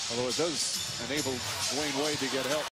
Although it does enable Dwayne Wade to get help.